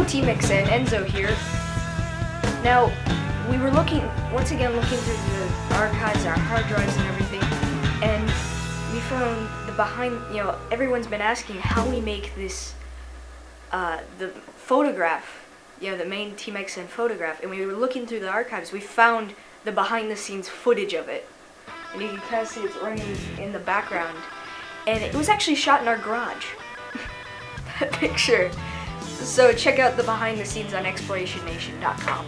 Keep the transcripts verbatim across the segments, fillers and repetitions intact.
Hello T-Mix and Enzo here. Now, we were looking, once again looking through the archives, our hard drives and everything, and we found the behind, you know, everyone's been asking how we make this, uh, the photograph, you know, the main T-Mix and photograph, and we were looking through the archives, we found the behind the scenes footage of it. And you can kind of see it's running in the background. And it was actually shot in our garage. That picture. So check out the behind the scenes on exploration nation dot com.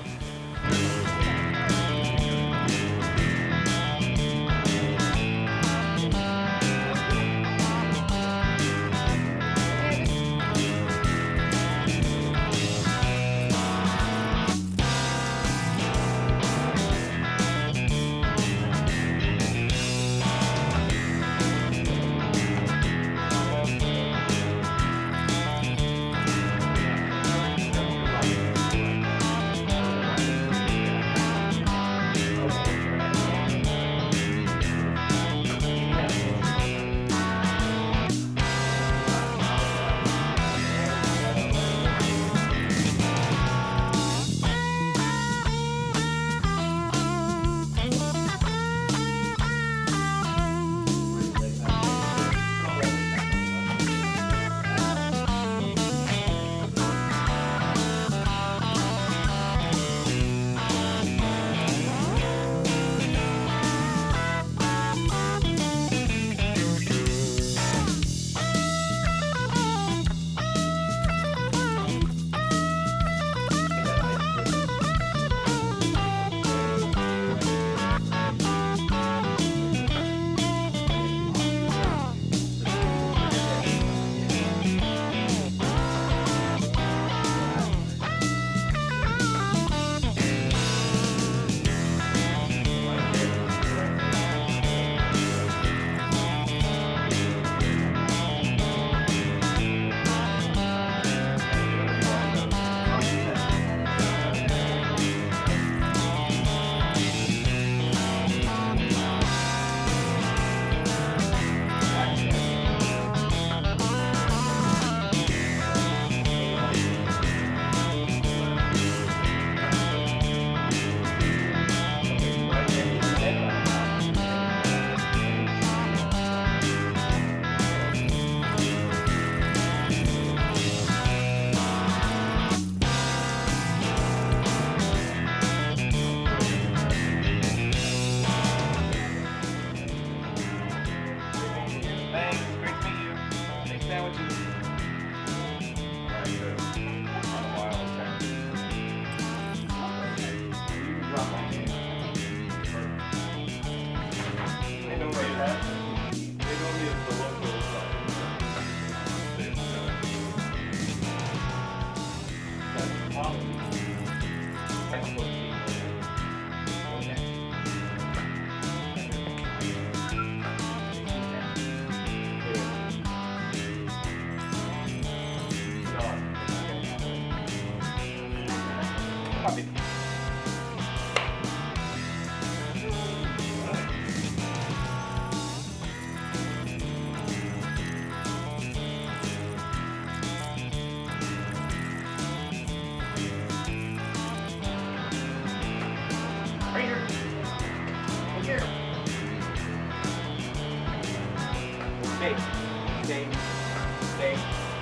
Stay, stay, stay,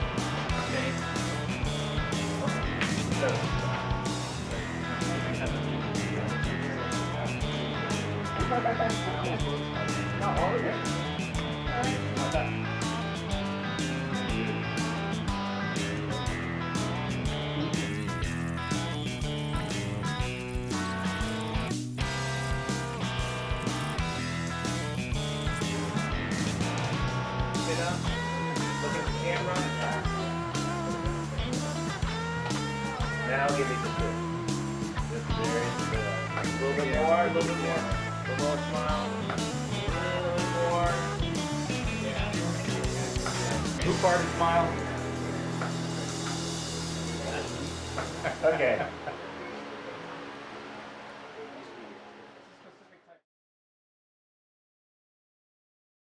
stay. Not all of it. Not that. Look at the camera. Now give me the two. Just very good. A little bit more, a little bit more. A little more smile. A little bit more. Yeah. Who farted smile? Okay.